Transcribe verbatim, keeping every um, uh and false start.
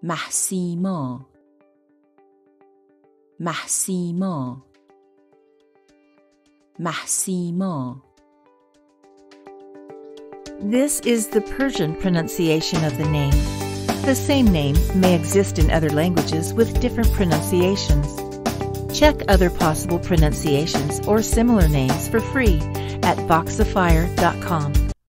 محسیما محسیما محسیما. This is the Persian pronunciation of the name. The same name may exist in other languages with different pronunciations. Check other possible pronunciations or similar names for free at voxifier dot com.